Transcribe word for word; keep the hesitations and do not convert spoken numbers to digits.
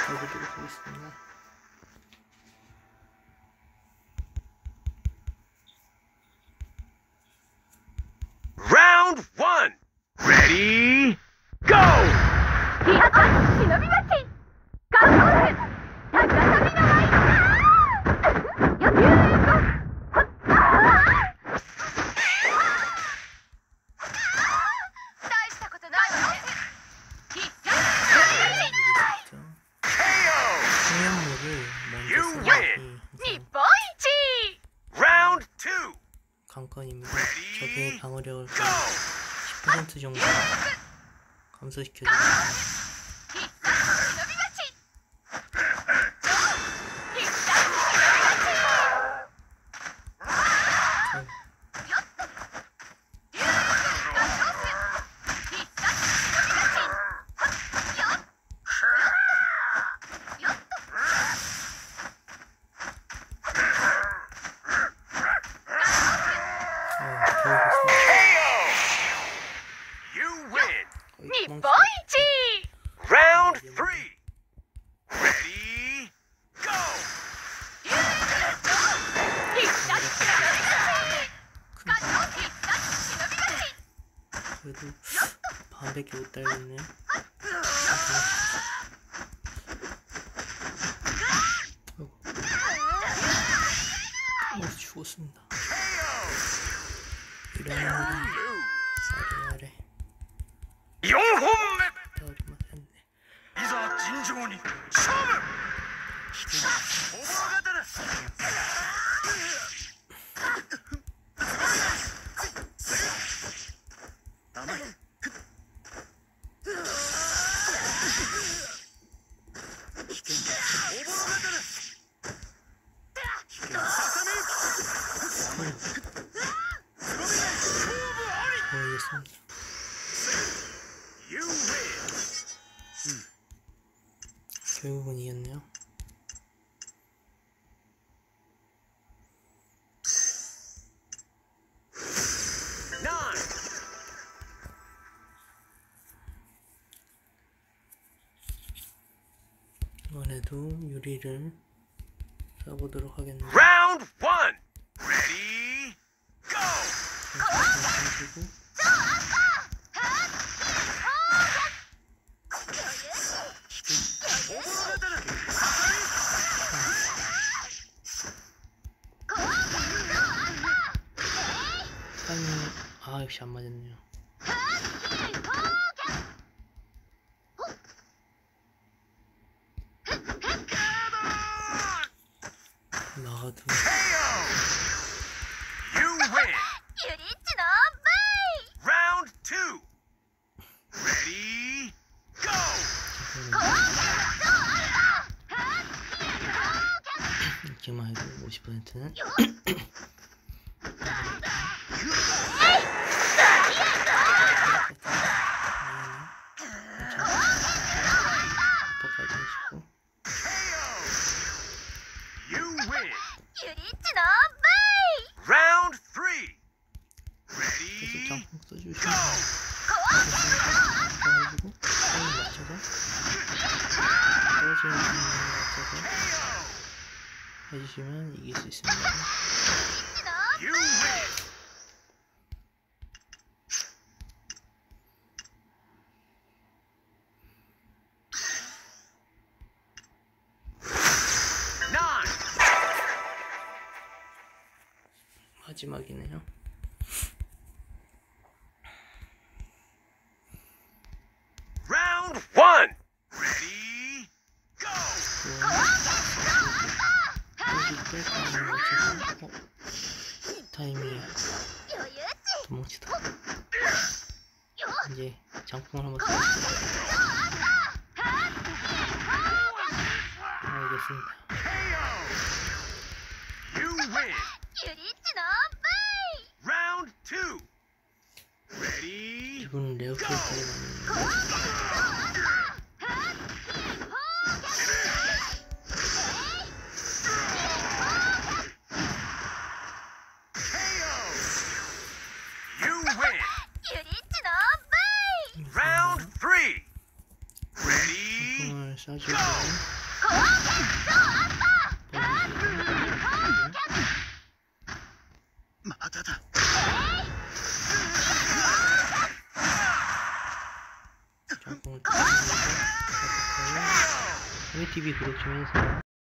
가보도록 하겠습니다. Round one. Ready, go! Round two. 관건입니다. 적의 방어력을 십 퍼센트 정도 감소시켜줍니다. Round three. Ready, go! 그래도 반밖에 못 달렸네. 아이고, 죽었습니다. 이런 아래 아래 영혼맥. 머리 맞았네. 이사 진정원이 처음. 오버가다라. 모르겠습니다. 결국은 이겼네요. 이번에도 유리를 써보도록 하겠네요. Round one. Ready, go! 아, 역시 안 맞았네요. 나도 You win. Round two. Ready, go! 이렇게만 해도 오십 퍼센트는 Round three. 계속 Ready, 장풍 써주시고 go! 가지고 타임 맞춰서 떨어지는 타임에 맞춰서 해주시면 이길 수 있습니다. You win. Nine. 마지막이네요. Round one. Ready, go! 어, 타이밍이 도망치다. 이제 장풍을 한번 써볼게요. 알겠습니다. You win. Round two. Ready, 이분은 레어 캐릭터가 많이 You win. Round three. Ready, 쏴주고 마다다. 장풍을 쏘면서 티비 구독 좀 해주세요.